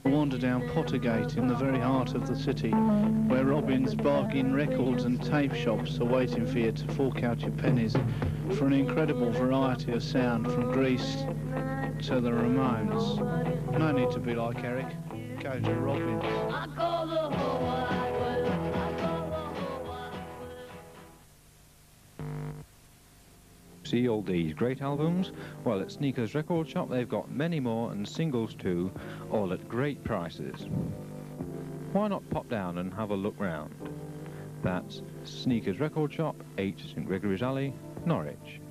Wander down Pottergate in the very heart of the city, where Robin's bargain records and tape shops are waiting for you to fork out your pennies for an incredible variety of sound, from Grease to the Ramones. No need to be like Eric, go to Robin's. See all these great albums? Well, at Sneakers Record Shop they've got many more, and singles too, all at great prices. Why not pop down and have a look round? That's Sneakers Record Shop, 8 St Gregory's Alley, Norwich.